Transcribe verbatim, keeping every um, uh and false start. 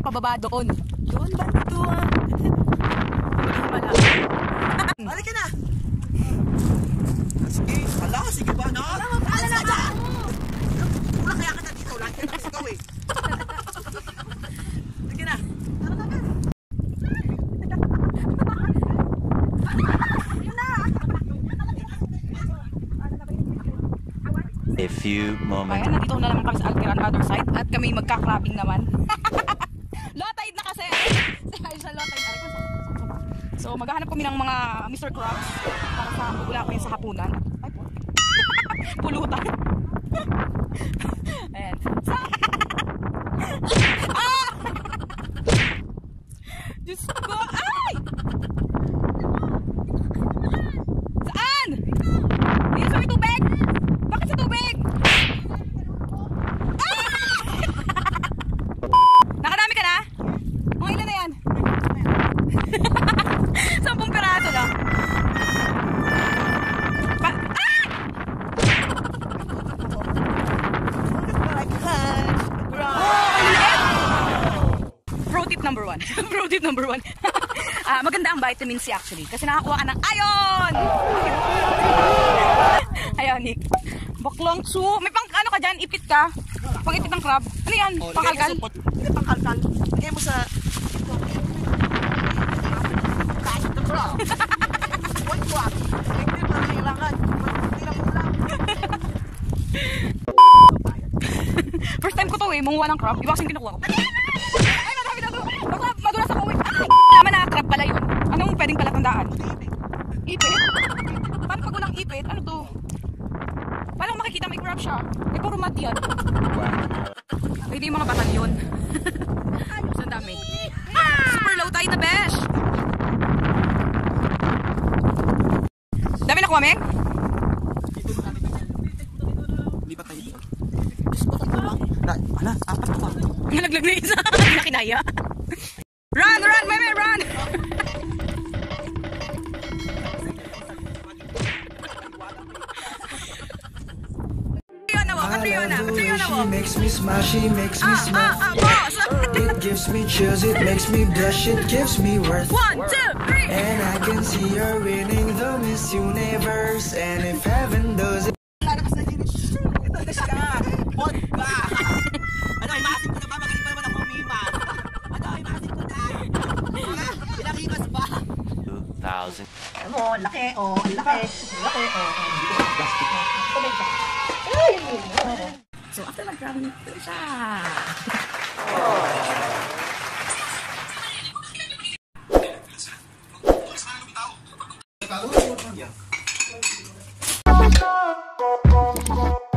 pababa doon. Doon ba ito ah? Balik ka na! Sige, ala, sige ba na? Ala na ba? Wala kaya ka na dito, lahat ka na kasigaw eh. Sige na. A few moments. Ayan, nandito na naman kami sa Alquiran other side at kami magka-crabbing naman. Low tide na kasi. Ay, siya low tide. So, maghahanap kami ng mga Mister Krabs para sa wala ko yun sa hapunan. Ay, pulutan. Ayan. So, ah! Diyos ko! Ay! Saan? Dito sa may tubig? Bakit sa tubig? Ah! Nakadami ka na? Mga ilan na yan? Sampung piraso lang. Pa ah! Pro tip number one. Pro tip number one. Ah, maganda ang vitamin C actually. Kasi nakakuha ka ng iron! Ionic. Baklang su. May pang ano ka dyan? Ipit ka? Pang ipit ng crab? Ano yan? Oh, Pangkalkal? Hindi, pangkalkal. Lagay mo sa... First time ko to eh, manguha ng crab. Iwasin kinukuha ko. Ay, madami na to. Baka madulas ako eh. Ay, naman na crab pala yun. Anong pwedeng palatandaan? Ipit? Paano pag walang ipit? Ano to? Paano makikita may crab siya? Eh, puro mat yan. Ay, di yung mga batalyon. So, ang dami. Super low tide na besh. Dami na kuha, Meg? Lipat tayo dito. Ala, apat na ba? Nalaglag na isa. Nakinaya. Run, run, may may run! She makes me smile, she makes me ah, smile. Ah, ah, boss! It gives me chills, it makes me blush, it gives me worth. One, two, three! And I can see her winning the Miss Universe. And if heaven does it, Ito na siya! Hot ba? Ano, imasin ko na ba? Magaling pa naman ako umiman. Ano, imasin ko na! Ilang imas ba? two thousand. Ano mo, laki, oh, laki, laki, oh. So, after mag-travel, ito siya. Oh.